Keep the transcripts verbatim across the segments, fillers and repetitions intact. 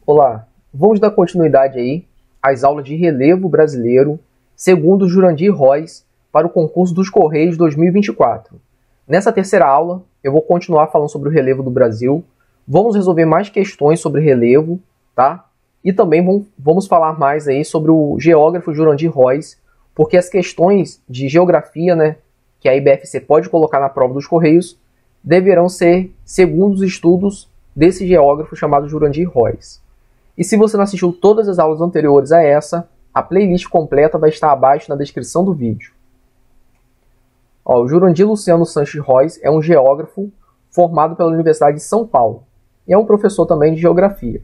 Olá, vamos dar continuidade aí às aulas de relevo brasileiro segundo Jurandir Roys para o concurso dos Correios dois mil e vinte e quatro. Nessa terceira aula, eu vou continuar falando sobre o relevo do Brasil, vamos resolver mais questões sobre relevo, tá? E também vamos falar mais aí sobre o geógrafo Jurandir Roys, porque as questões de geografia, né, que a I B F C pode colocar na prova dos Correios, deverão ser segundo os estudos desse geógrafo chamado Jurandir Roys. E se você não assistiu todas as aulas anteriores a essa, a playlist completa vai estar abaixo na descrição do vídeo. Ó, o Jurandir Luciano Sanches Roys é um geógrafo formado pela Universidade de São Paulo e é um professor também de geografia.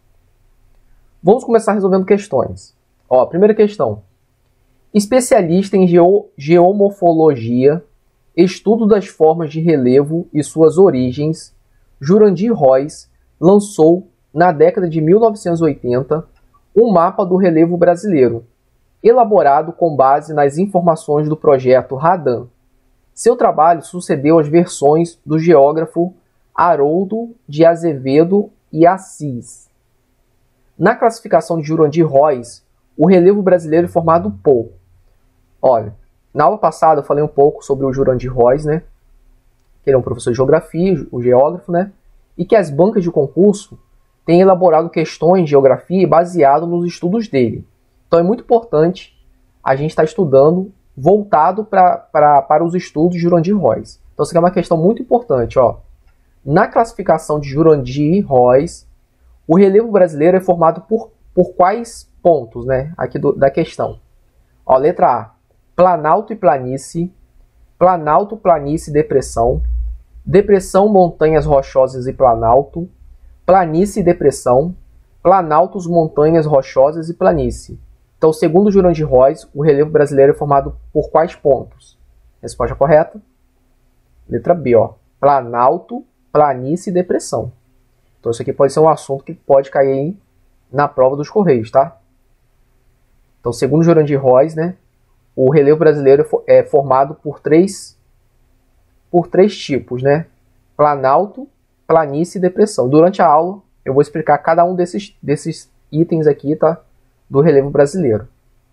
Vamos começar resolvendo questões. Ó, a primeira questão. Especialista em geo geomorfologia, estudo das formas de relevo e suas origens, Jurandir Roys lançou, na década de mil novecentos e oitenta, um mapa do relevo brasileiro, elaborado com base nas informações do projeto RADAN. Seu trabalho sucedeu às versões do geógrafo Haroldo de Azevedo e Assis. Na classificação de Jurandir Roys, o relevo brasileiro é formado por... Olha, na aula passada eu falei um pouco sobre o Jurandir Roys, né? Que ele é um professor de geografia, o geógrafo, né? E que as bancas de concurso têm elaborado questões de geografia baseado nos estudos dele. Então é muito importante a gente estar estudando voltado pra, pra, para os estudos de Jurandir Roys. Então isso aqui é uma questão muito importante, ó. Na classificação de Jurandir Roys, o relevo brasileiro é formado por, por quais pontos, né? Aqui do, da questão. Ó, letra A, planalto e planície, planalto, planície e depressão, depressão, montanhas rochosas e planalto, planície e depressão, planaltos, montanhas rochosas e planície. Então, segundo Jurandir Roys, o relevo brasileiro é formado por quais pontos? Resposta correta? Letra B, ó, planalto, planície e depressão. Então, isso aqui pode ser um assunto que pode cair aí na prova dos Correios, tá? Então, segundo Jurandir Roys, né, o relevo brasileiro é formado por três, por três tipos, né? Planalto, planície e depressão. Durante a aula, eu vou explicar cada um desses, desses itens aqui, tá? Do relevo brasileiro.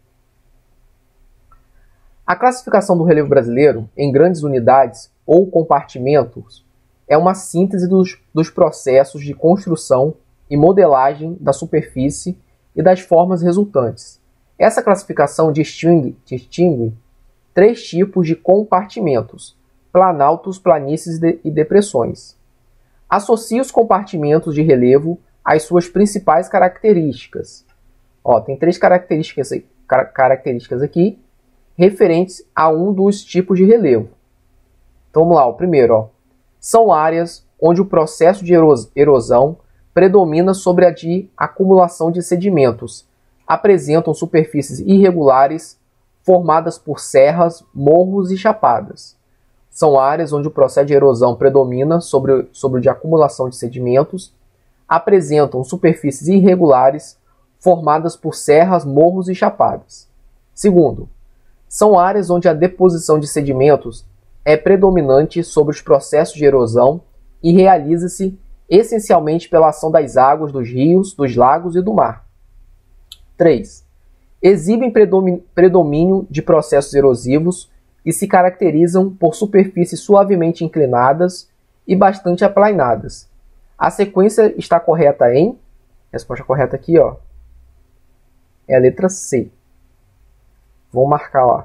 A classificação do relevo brasileiro em grandes unidades ou compartimentos é uma síntese dos, dos processos de construção e modelagem da superfície e das formas resultantes. Essa classificação distingue, distingue três tipos de compartimentos: planaltos, planícies e depressões. Associa os compartimentos de relevo às suas principais características. Ó, tem três características, características aqui referentes a um dos tipos de relevo. Então vamos lá, o primeiro, ó, são áreas onde o processo de erosão predomina sobre a de acumulação de sedimentos. Apresentam superfícies irregulares formadas por serras, morros e chapadas. São áreas onde o processo de erosão predomina sobre, sobre o de acumulação de sedimentos. Apresentam superfícies irregulares formadas por serras, morros e chapadas. Segundo, são áreas onde a deposição de sedimentos é predominante sobre os processos de erosão e realiza-se essencialmente pela ação das águas dos rios, dos lagos e do mar. três. Exibem predomínio de processos erosivos e se caracterizam por superfícies suavemente inclinadas e bastante aplainadas. A sequência está correta em... Resposta correta aqui, ó, é a letra C. Vamos marcar lá.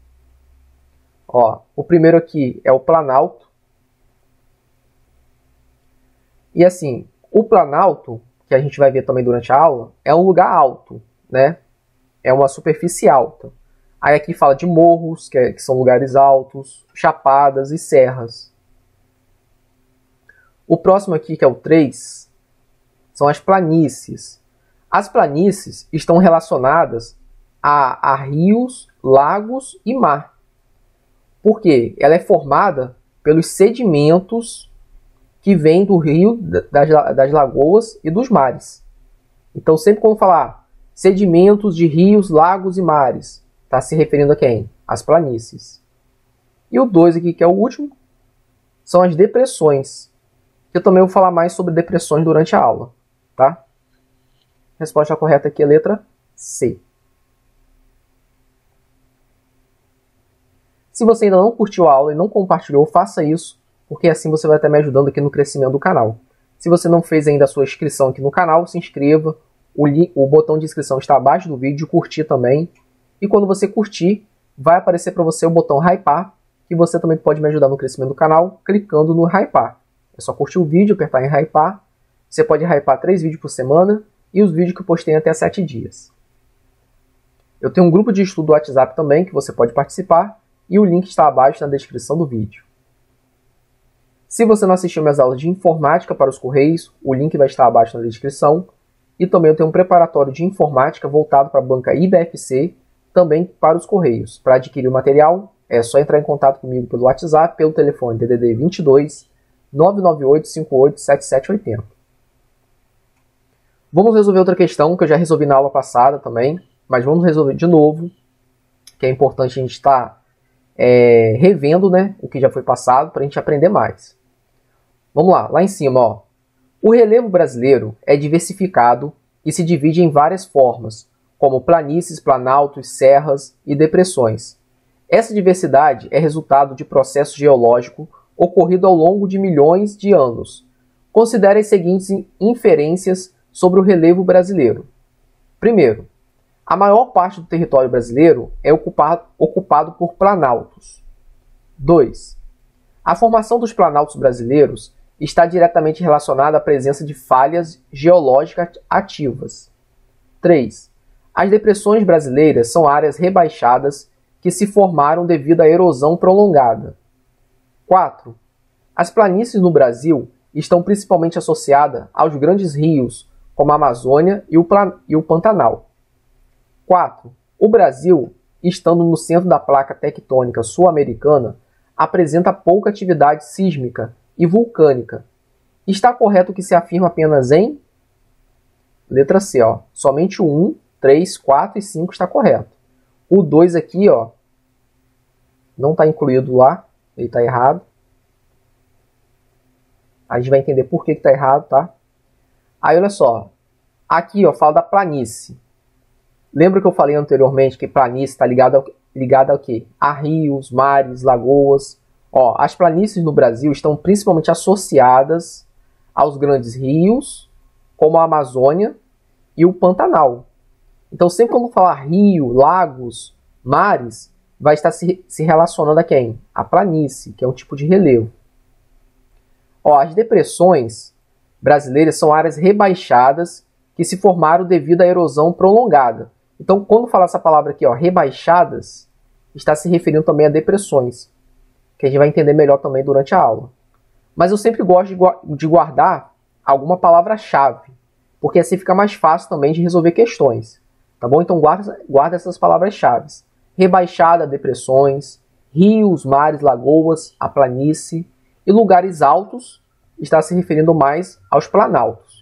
Ó, o primeiro aqui é o planalto. E assim, o planalto, que a gente vai ver também durante a aula, é um lugar alto, né? É uma superfície alta. Aí aqui fala de morros, que, é, que são lugares altos, chapadas e serras. O próximo aqui, que é o três, são as planícies. As planícies estão relacionadas a, a rios, lagos e mar. Por quê? Ela é formada pelos sedimentos que vêm do rio, das, das lagoas e dos mares. Então, sempre quando falar sedimentos de rios, lagos e mares, está se referindo a quem? As planícies. E o dois aqui, que é o último, são as depressões. Eu também vou falar mais sobre depressões durante a aula, tá? A resposta correta aqui é a letra C. Se você ainda não curtiu a aula e não compartilhou, faça isso, porque assim você vai estar me ajudando aqui no crescimento do canal. Se você não fez ainda a sua inscrição aqui no canal, se inscreva. O, link, o botão de inscrição está abaixo do vídeo, curtir também. E quando você curtir, vai aparecer para você o botão hypar, que você também pode me ajudar no crescimento do canal, clicando no hypar. É só curtir o vídeo, apertar em hypar. Você pode hypar três vídeos por semana e os vídeos que eu postei até sete dias. Eu tenho um grupo de estudo do WhatsApp também, que você pode participar, e o link está abaixo na descrição do vídeo. Se você não assistiu minhas aulas de informática para os Correios, o link vai estar abaixo na descrição. E também eu tenho um preparatório de informática voltado para a banca I B F C, também para os Correios. Para adquirir o material, é só entrar em contato comigo pelo WhatsApp, pelo telefone D D D vinte e dois, nove nove oito, cinco oito, sete sete oito zero. Vamos resolver outra questão que eu já resolvi na aula passada também, mas vamos resolver de novo, que é importante a gente estar é, revendo, né, o que já foi passado para a gente aprender mais. Vamos lá, lá em cima, ó. O relevo brasileiro é diversificado e se divide em várias formas, como planícies, planaltos, serras e depressões. Essa diversidade é resultado de processo geológico ocorrido ao longo de milhões de anos. Considere as seguintes inferências sobre o relevo brasileiro. Primeiro, a maior parte do território brasileiro é ocupado, ocupado por planaltos. dois. A formação dos planaltos brasileiros está diretamente relacionada à presença de falhas geológicas ativas. três. As depressões brasileiras são áreas rebaixadas que se formaram devido à erosão prolongada. quatro. As planícies no Brasil estão principalmente associadas aos grandes rios, como a Amazônia e o, Plan- e o Pantanal. quatro. O Brasil, estando no centro da placa tectônica sul-americana, apresenta pouca atividade sísmica e vulcânica. Está correto que se afirma apenas em? Letra C, ó. Somente o um, três, quatro e cinco está correto. O dois aqui, ó, não está incluído lá, ele está errado. A gente vai entender por que está errado, tá? Aí, olha só. Aqui, ó, fala da planície. Lembra que eu falei anteriormente que planície está ligada ao, ligada ao quê? A rios, mares, lagoas. Ó, as planícies no Brasil estão principalmente associadas aos grandes rios, como a Amazônia e o Pantanal. Então, sempre quando falar rio, lagos, mares, vai estar se, se relacionando a quem? A planície, que é um tipo de relevo. Ó, as depressões brasileiras são áreas rebaixadas que se formaram devido à erosão prolongada. Então, quando falar essa palavra aqui, ó, rebaixadas, está se referindo também a depressões, que a gente vai entender melhor também durante a aula. Mas eu sempre gosto de guardar alguma palavra-chave, porque assim fica mais fácil também de resolver questões. Tá bom? Então guarda, guarda essas palavras-chave. Rebaixada, depressões, rios, mares, lagoas, a planície e lugares altos, está se referindo mais aos planaltos.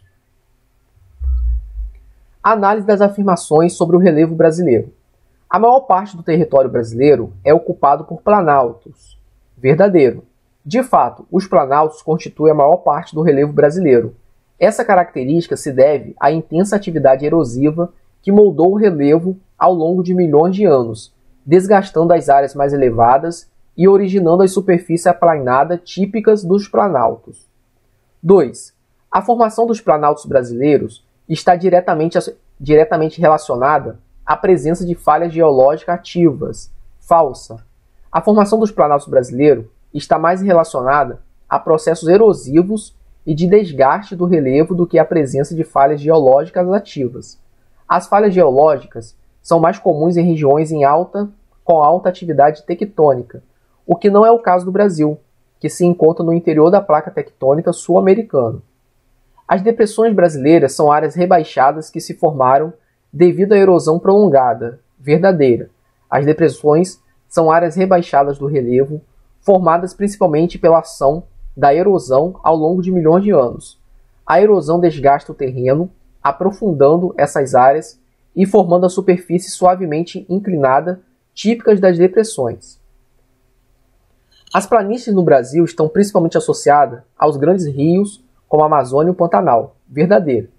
Análise das afirmações sobre o relevo brasileiro. A maior parte do território brasileiro é ocupado por planaltos. Verdadeiro. De fato, os planaltos constituem a maior parte do relevo brasileiro. Essa característica se deve à intensa atividade erosiva que moldou o relevo ao longo de milhões de anos, desgastando as áreas mais elevadas e originando as superfícies aplainadas típicas dos planaltos. dois. A formação dos planaltos brasileiros está diretamente, diretamente relacionada à presença de falhas geológicas ativas. Falsa. A formação dos planaltos brasileiros está mais relacionada a processos erosivos e de desgaste do relevo do que a presença de falhas geológicas ativas. As falhas geológicas são mais comuns em regiões em alta, com alta atividade tectônica, o que não é o caso do Brasil, que se encontra no interior da placa tectônica sul-americana. As depressões brasileiras são áreas rebaixadas que se formaram devido à erosão prolongada. Verdadeira. As depressões são áreas rebaixadas do relevo, formadas principalmente pela ação da erosão ao longo de milhões de anos. A erosão desgasta o terreno, aprofundando essas áreas e formando a superfície suavemente inclinada, típicas das depressões. As planícies no Brasil estão principalmente associadas aos grandes rios, como a Amazônia e o Pantanal. Verdadeiro.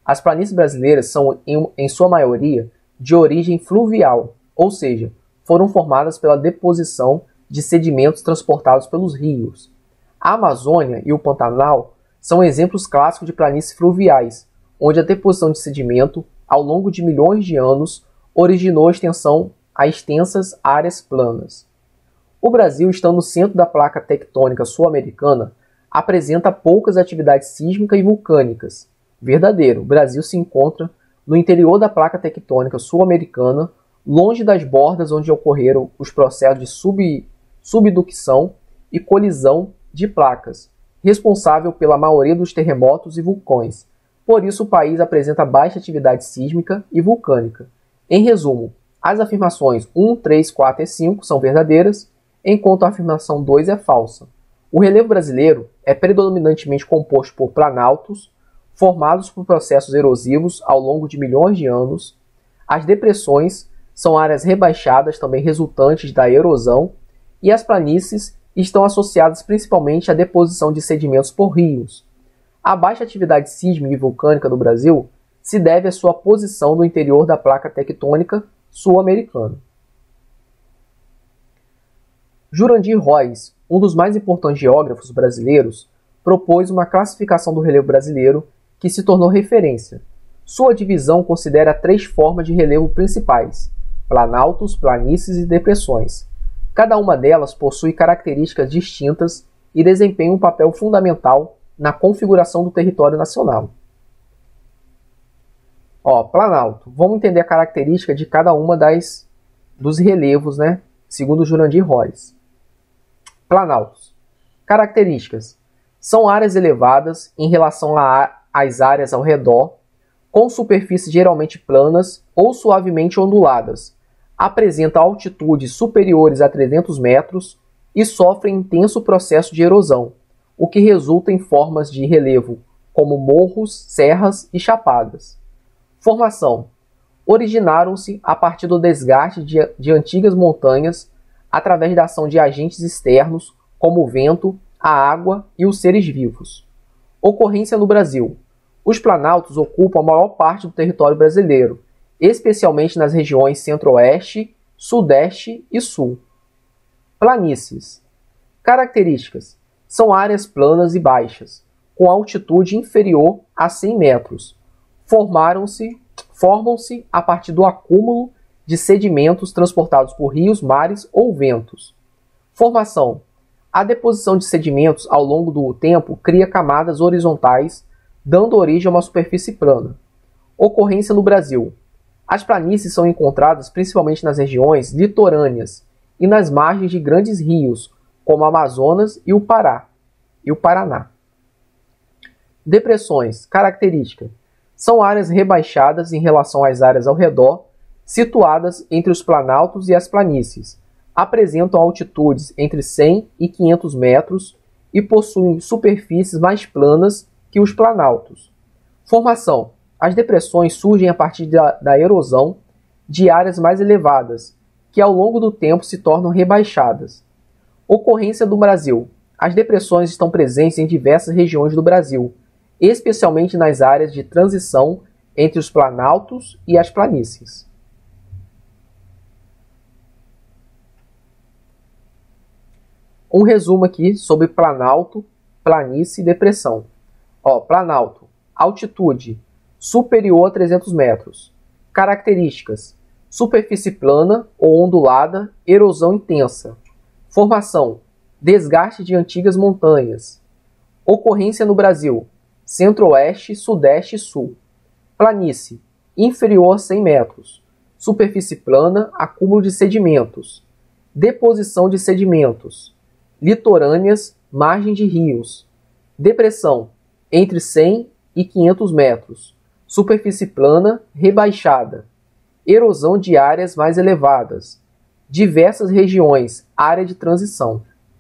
As planícies brasileiras são, em, em sua maioria, de origem fluvial, ou seja, foram formadas pela deposição de sedimentos transportados pelos rios. A Amazônia e o Pantanal são exemplos clássicos de planícies fluviais, onde a deposição de sedimento, ao longo de milhões de anos, originou extensão a extensas áreas planas. O Brasil, estando no centro da placa tectônica sul-americana, apresenta poucas atividades sísmicas e vulcânicas. Verdadeiro, o Brasil se encontra no interior da placa tectônica sul-americana, longe das bordas onde ocorreram os processos de sub, subducção e colisão de placas, responsável pela maioria dos terremotos e vulcões. Por isso, o país apresenta baixa atividade sísmica e vulcânica. Em resumo, as afirmações um, três, quatro e cinco são verdadeiras, enquanto a afirmação dois é falsa. O relevo brasileiro é predominantemente composto por planaltos, formados por processos erosivos ao longo de milhões de anos. As depressões são áreas rebaixadas também resultantes da erosão, e as planícies estão associadas principalmente à deposição de sedimentos por rios. A baixa atividade sísmica e vulcânica do Brasil se deve à sua posição no interior da placa tectônica sul-americana. Jurandir Roys, um dos mais importantes geógrafos brasileiros, propôs uma classificação do relevo brasileiro que se tornou referência. Sua divisão considera três formas de relevo principais: planaltos, planícies e depressões. Cada uma delas possui características distintas e desempenha um papel fundamental na configuração do território nacional. Ó, planalto. Vamos entender a característica de cada uma das dos relevos, né? Segundo Jurandir Roys. Planaltos. Características: são áreas elevadas em relação às áreas ao redor, com superfícies geralmente planas ou suavemente onduladas, apresentam altitudes superiores a trezentos metros e sofrem intenso processo de erosão, o que resulta em formas de relevo como morros, serras e chapadas. Formação: originaram-se a partir do desgaste de, de antigas montanhas através da ação de agentes externos como o vento, a água e os seres vivos. Ocorrência no Brasil: os planaltos ocupam a maior parte do território brasileiro, especialmente nas regiões centro-oeste, sudeste e sul. Planícies. Características: são áreas planas e baixas, com altitude inferior a cem metros. Formaram-se, formam-se a partir do acúmulo de sedimentos transportados por rios, mares ou ventos. Formação: a deposição de sedimentos ao longo do tempo cria camadas horizontais, dando origem a uma superfície plana. Ocorrência no Brasil: as planícies são encontradas principalmente nas regiões litorâneas e nas margens de grandes rios, como o Amazonas e o Pará e o Paraná. Depressões. Característica: são áreas rebaixadas em relação às áreas ao redor, situadas entre os planaltos e as planícies. Apresentam altitudes entre cem e quinhentos metros e possuem superfícies mais planas que os planaltos. Formação: as depressões surgem a partir da, da erosão de áreas mais elevadas, que ao longo do tempo se tornam rebaixadas. Ocorrência do Brasil: as depressões estão presentes em diversas regiões do Brasil, especialmente nas áreas de transição entre os planaltos e as planícies. Um resumo aqui sobre planalto, planície e depressão. Ó, planalto: altitude superior a trezentos metros. Características: superfície plana ou ondulada, erosão intensa. Formação: desgaste de antigas montanhas. Ocorrência no Brasil: centro-oeste, sudeste e sul. Planície: inferior a cem metros. Superfície plana, acúmulo de sedimentos. Deposição de sedimentos. Litorâneas, margem de rios. Depressão: entre cem e quinhentos metros. Superfície plana, rebaixada. Erosão de áreas mais elevadas. Diversas regiões, área de transição.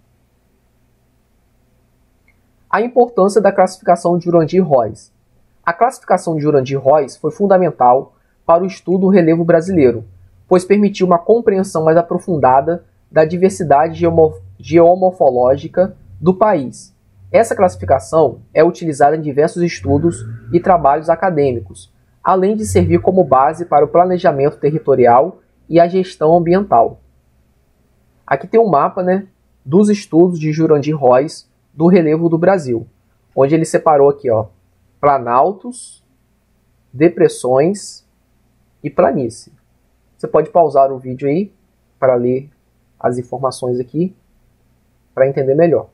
A importância da classificação de Jurandir Roys. A classificação de Jurandir Roys foi fundamental para o estudo do relevo brasileiro, pois permitiu uma compreensão mais aprofundada da diversidade geomorfológica do país. Essa classificação é utilizada em diversos estudos e trabalhos acadêmicos, além de servir como base para o planejamento territorial e a gestão ambiental. Aqui tem um mapa, né, dos estudos de Jurandir Roys do relevo do Brasil, onde ele separou aqui, ó, planaltos, depressões e planície. Você pode pausar o vídeo aí para ler as informações aqui, para entender melhor.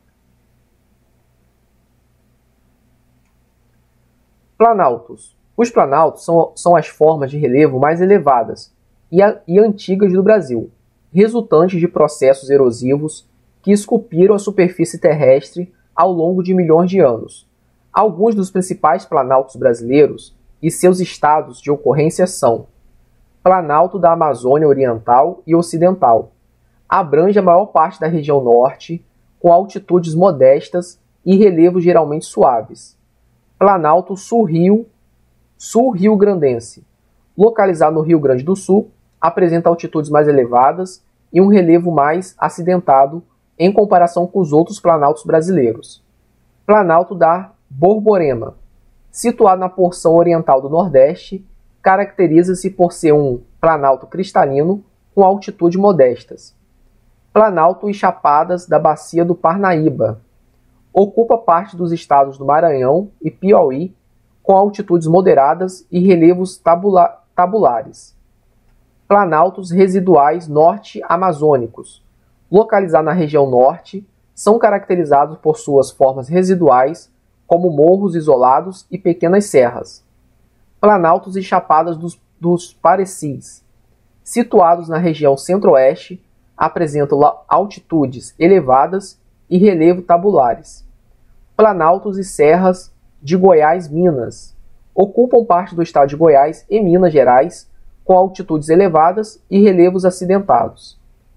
Planaltos. Os planaltos são, são as formas de relevo mais elevadas e, a, e antigas do Brasil, resultantes de processos erosivos que esculpiram a superfície terrestre ao longo de milhões de anos. Alguns dos principais planaltos brasileiros e seus estados de ocorrência são: Planalto da Amazônia Oriental e Ocidental. Abrange a maior parte da região norte, com altitudes modestas e relevos geralmente suaves. Planalto Sul-Rio, Sul-Rio-Grandense. Localizado no Rio Grande do Sul, apresenta altitudes mais elevadas e um relevo mais acidentado em comparação com os outros planaltos brasileiros. Planalto da Borborema. Situado na porção oriental do Nordeste, caracteriza-se por ser um planalto cristalino com altitude modestas. Planalto e Chapadas da Bacia do Parnaíba. Ocupa parte dos estados do Maranhão e Piauí, com altitudes moderadas e relevos tabula tabulares. Planaltos residuais norte-amazônicos. Localizados na região norte, são caracterizados por suas formas residuais, como morros isolados e pequenas serras. Planaltos e Chapadas dos, dos Parecis. Situados na região centro-oeste, apresentam altitudes elevadas e relevo tabulares. Planaltos e serras de Goiás, Minas. Ocupam parte do estado de Goiás e Minas Gerais, com altitudes elevadas e relevos acidentados.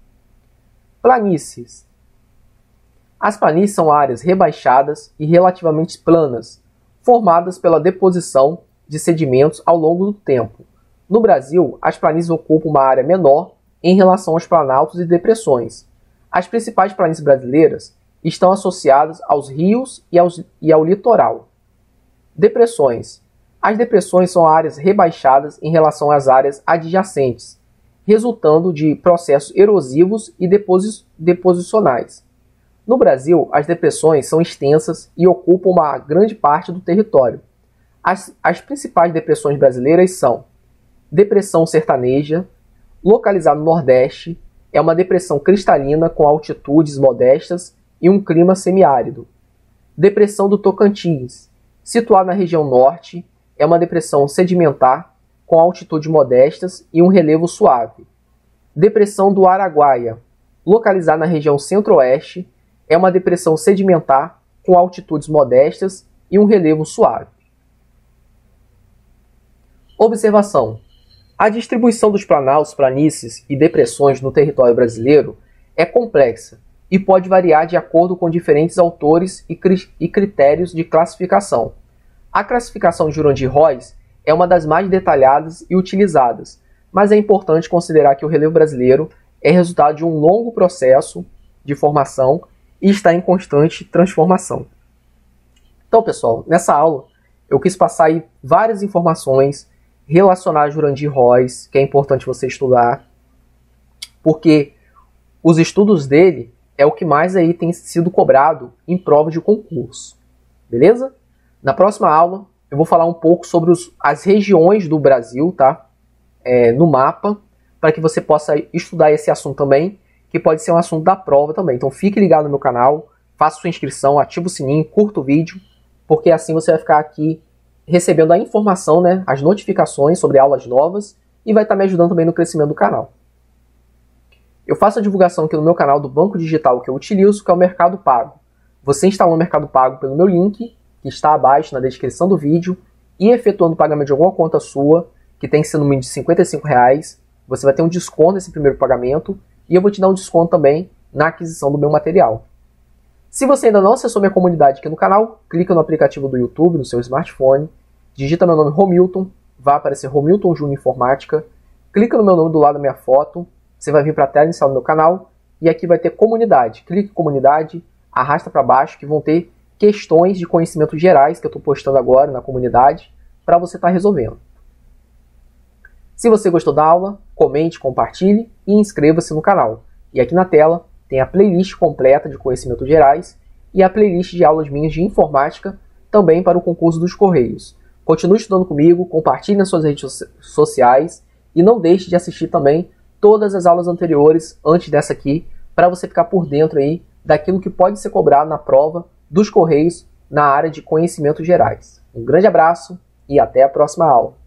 Planícies. As planícies são áreas rebaixadas e relativamente planas, formadas pela deposição de sedimentos ao longo do tempo. No Brasil, as planícies ocupam uma área menor em relação aos planaltos e depressões. As principais planícies brasileiras estão associadas aos rios e, aos, e ao litoral. Depressões. As depressões são áreas rebaixadas em relação às áreas adjacentes, resultando de processos erosivos e deposi deposicionais. No Brasil, as depressões são extensas e ocupam uma grande parte do território. As, as principais depressões brasileiras são: Depressão Sertaneja, localizada no Nordeste, é uma depressão cristalina com altitudes modestas e um clima semiárido. Depressão do Tocantins, situada na região norte, é uma depressão sedimentar com altitudes modestas e um relevo suave. Depressão do Araguaia, localizada na região centro-oeste, é uma depressão sedimentar com altitudes modestas e um relevo suave. Observação: a distribuição dos planaltos, planícies e depressões no território brasileiro é complexa e pode variar de acordo com diferentes autores e, cri e critérios de classificação. A classificação de Jurandir Roys é uma das mais detalhadas e utilizadas, mas é importante considerar que o relevo brasileiro é resultado de um longo processo de formação e está em constante transformação. Então, pessoal, nessa aula eu quis passar aí várias informações relacionadas a Jurandir Roys, que é importante você estudar, porque os estudos dele é o que mais aí tem sido cobrado em provas de concurso. Beleza? Na próxima aula eu vou falar um pouco sobre os, as regiões do Brasil, tá? É, no mapa, para que você possa estudar esse assunto também, que pode ser um assunto da prova também. Então fique ligado no meu canal, faça sua inscrição, ative o sininho, curta o vídeo, porque assim você vai ficar aqui recebendo a informação, né, as notificações sobre aulas novas e vai estar me ajudando também no crescimento do canal. Eu faço a divulgação aqui no meu canal do banco digital que eu utilizo, que é o Mercado Pago. Você instalando o Mercado Pago pelo meu link, que está abaixo na descrição do vídeo, e efetuando o pagamento de alguma conta sua, que tem que ser no mínimo de cinquenta e cinco reais, você vai ter um desconto nesse primeiro pagamento, e eu vou te dar um desconto também na aquisição do meu material. Se você ainda não acessou minha comunidade aqui no canal, clica no aplicativo do YouTube, no seu smartphone, digita meu nome Romilton, vai aparecer Romilton Júnior Informática, clica no meu nome do lado da minha foto, você vai vir para a tela inicial do meu canal, e aqui vai ter comunidade. Clique em comunidade, arrasta para baixo, que vão ter questões de conhecimentos gerais que eu estou postando agora na comunidade para você estar resolvendo. Se você gostou da aula, comente, compartilhe e inscreva-se no canal. E aqui na tela tem a playlist completa de conhecimentos gerais e a playlist de aulas minhas de informática também para o concurso dos Correios. Continue estudando comigo, compartilhe nas suas redes sociais e não deixe de assistir também todas as aulas anteriores antes dessa aqui para você ficar por dentro aí daquilo que pode ser cobrado na prova dos Correios na área de conhecimentos gerais. Um grande abraço e até a próxima aula.